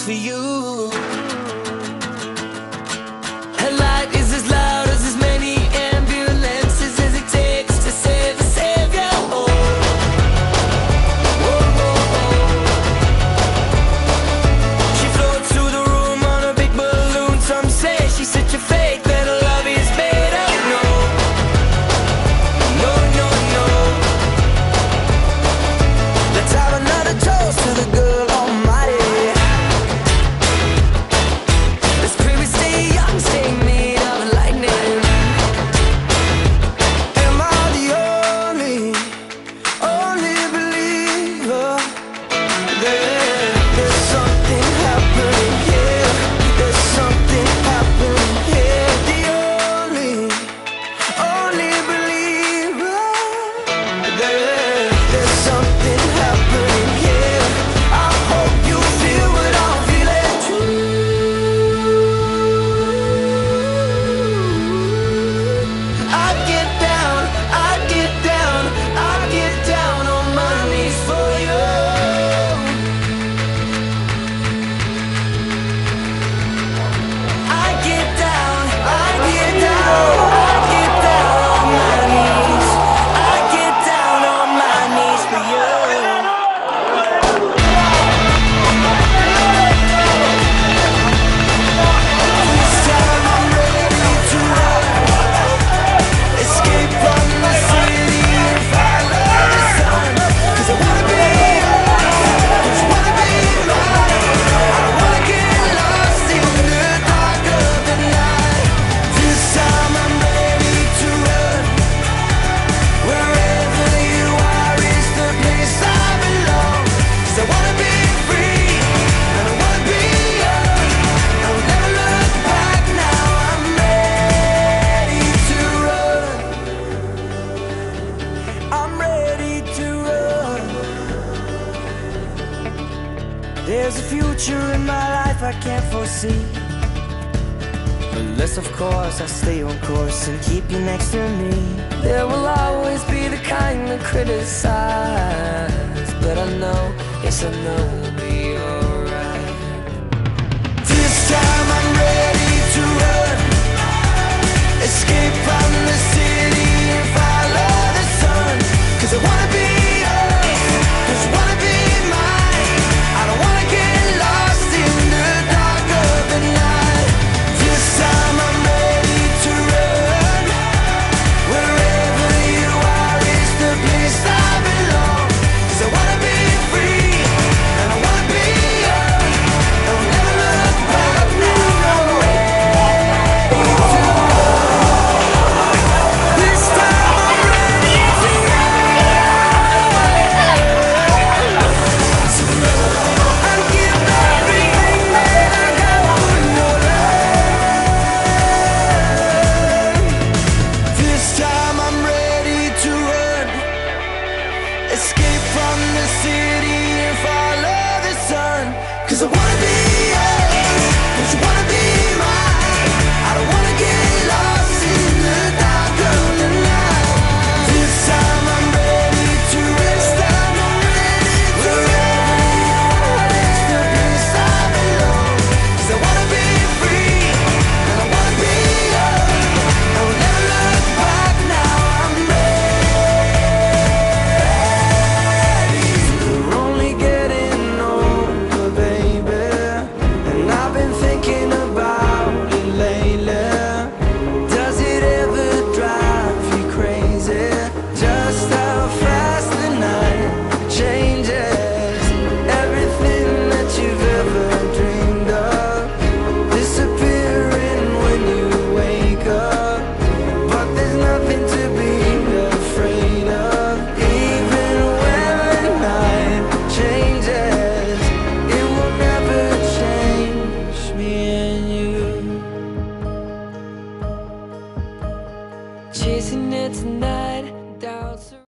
for you. Her light is as loud as many ambulances as it takes to save a savior. Oh, oh, oh, oh. She floats through the room on a big balloon. Some say she's such a fake that her love is made up. No, no, no, no. Let's have another toast to the girl almighty. Let's pray we stay young, stay made of lightning. Am I the only believer? There's something happening here. There's something happening here. The only believer. There's something happening here. I hope you feel what I'm feeling too. I get down, I get down, I get down on my knees for you. I get down, I get down, I get down on my knees. I get down on my knees for you. This time I'm ready to run, escape from the city and follow the sun. 'Cause I wanna be yours, 'cause you wanna be mine. I don't wanna get lost in the dark of the night. This time I'm ready to run. Wherever you are is the place I belong. 'Cause I wanna be free, and I wanna be young. I will never look back now. I'm ready to run. I'm ready to run. There's a future in my life I can't foresee, unless of course I stay on course and keep you next to me. There will always be the kind that criticize, but I know, yes I know we'll be alright. This time I'm ready to run, escape from the city and follow the sun. 'Cause I wanna be yours, 'cause you wanna be mine. I don't wanna get lost in the dark of the night. This time I'm ready to run. Wherever you are is the place I belong. 'Cause I wanna be free, and I wanna be young. I will never look back now. I'm ready to run. This time I'm ready to run. I'll give everything that I got for your love. This time I'm ready to run, escape from the city and follow the sun. 'Cause I wanna be yours, 'cause you wanna be mine. I don't wanna get lost in the dark of the night. This time I'm ready to rest. I'm ready to wherever you are is the place I belong. 'Cause I wanna be free, and I wanna be young. I will never look back now. I'm ready. We're only getting older, baby, and I've been thinking about it lately. Does it ever drive you crazy just how fast the night changes? Everything that you've ever dreamed of disappearing when you wake up. But there's nothing to be afraid of. Even when the night changes, it will never change me and you. Chasing it tonight.